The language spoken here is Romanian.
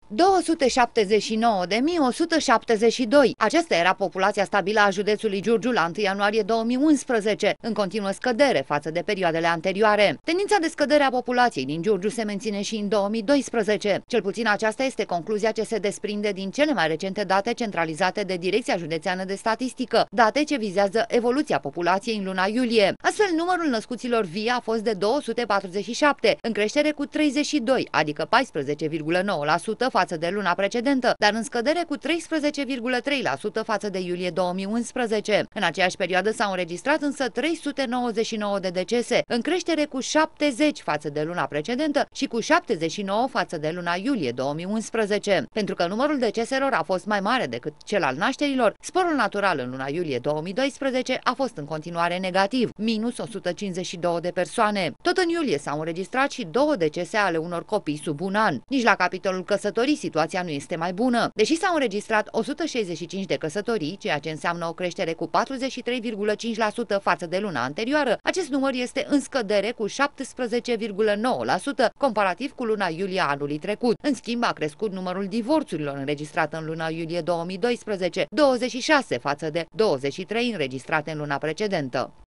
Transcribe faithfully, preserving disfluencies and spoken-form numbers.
două sute șaptezeci și nouă de mii o sută șaptezeci și doi. Aceasta era populația stabilă a județului Giurgiu la întâi ianuarie două mii unsprezece, în continuă scădere față de perioadele anterioare. Tendința de scădere a populației din Giurgiu se menține și în două mii doisprezece. Cel puțin aceasta este concluzia ce se desprinde din cele mai recente date centralizate de Direcția Județeană de Statistică, date ce vizează evoluția populației în luna iulie. Astfel, numărul născuților vii a fost de două sute patruzeci și șapte, în creștere cu treizeci și doi, adică paisprezece virgulă nouă la sută față de luna precedentă, dar în scădere cu treisprezece virgulă trei la sută față de iulie două mii unsprezece. În aceeași perioadă s-au înregistrat însă trei sute nouăzeci și nouă de decese, în creștere cu șaptezeci față de luna precedentă și cu șaptezeci și nouă față de luna iulie două mii unsprezece. Pentru că numărul deceselor a fost mai mare decât cel al nașterilor, sporul natural în luna iulie două mii doisprezece a fost în continuare negativ, minus o sută cincizeci și două de persoane. Tot în iulie s-au înregistrat și două decese ale unor copii sub un an. Nici la capitolul căsătorii situația nu este mai bună. Deși s-au înregistrat o sută șaizeci și cinci de căsătorii, ceea ce înseamnă o creștere cu patruzeci și trei virgulă cinci la sută față de luna anterioară, acest număr este în scădere cu șaptesprezece virgulă nouă la sută comparativ cu luna iulie anului trecut. În schimb, a crescut numărul divorțurilor înregistrat în luna iulie două mii doisprezece, douăzeci și șase față de douăzeci și trei înregistrate în luna precedentă.